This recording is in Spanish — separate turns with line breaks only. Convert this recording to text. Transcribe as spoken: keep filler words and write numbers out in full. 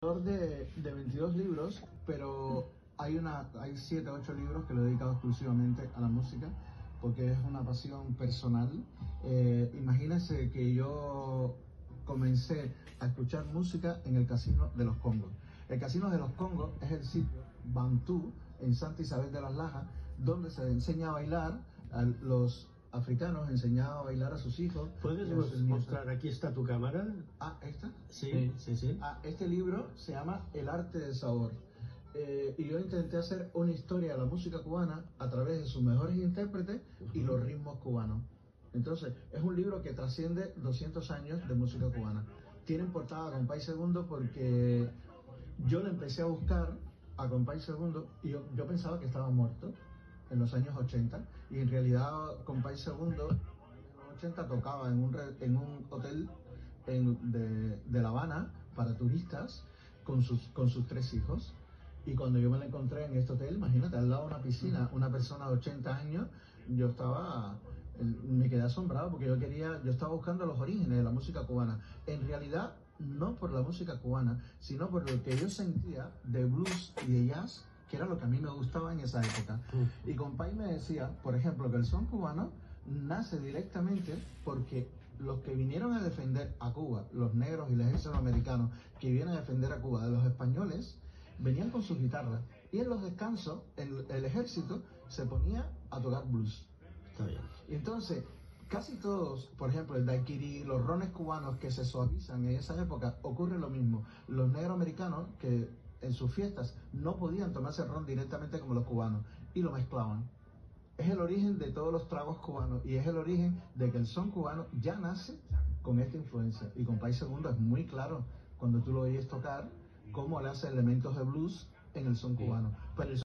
Autor de, de veintidós libros, pero hay una hay siete o ocho libros que lo he dedicado exclusivamente a la música, porque es una pasión personal. Eh, imagínense que yo comencé a escuchar música en el Casino de los Congos. El Casino de los Congos es el sitio Bantú en Santa Isabel de las Lajas, donde se enseña a bailar a los africanos, enseñaba a bailar a sus hijos.
¿Puedes mostrar? Aquí está tu cámara.
Ah, ¿esta?
Sí, sí, sí.
Ah, este libro se llama El arte del sabor. Eh, y yo intenté hacer una historia de la música cubana a través de sus mejores intérpretes y los ritmos cubanos. Entonces, es un libro que trasciende doscientos años de música cubana. Tiene en portada a Compay Segundo porque yo le empecé a buscar a Compay Segundo y yo, yo pensaba que estaba muerto en los años ochenta, y en realidad Compay Segundo en los ochenta tocaba en un, re, en un hotel en, de, de La Habana para turistas con sus, con sus tres hijos. Y cuando yo me la encontré en este hotel, imagínate, al lado de una piscina, una persona de ochenta años, yo estaba, me quedé asombrado porque yo quería, yo estaba buscando los orígenes de la música cubana. En realidad, no por la música cubana, sino por lo que yo sentía de blues y de jazz, que era lo que a mí me gustaba en esa época. Y Compay me decía, por ejemplo, que el son cubano nace directamente porque los que vinieron a defender a Cuba, los negros y el ejército americano que vienen a defender a Cuba de los españoles, venían con sus guitarras y en los descansos el, el ejército se ponía a tocar blues.
Está bien.
Y entonces casi todos, por ejemplo el daiquiri, los rones cubanos que se suavizan en esa época, ocurre lo mismo. Los negros americanos que en sus fiestas no podían tomarse ron directamente como los cubanos y lo mezclaban. Es el origen de todos los tragos cubanos y es el origen de que el son cubano ya nace con esta influencia. Y Compay Segundo es muy claro cuando tú lo oyes tocar cómo le hace elementos de blues en el son cubano. Pero el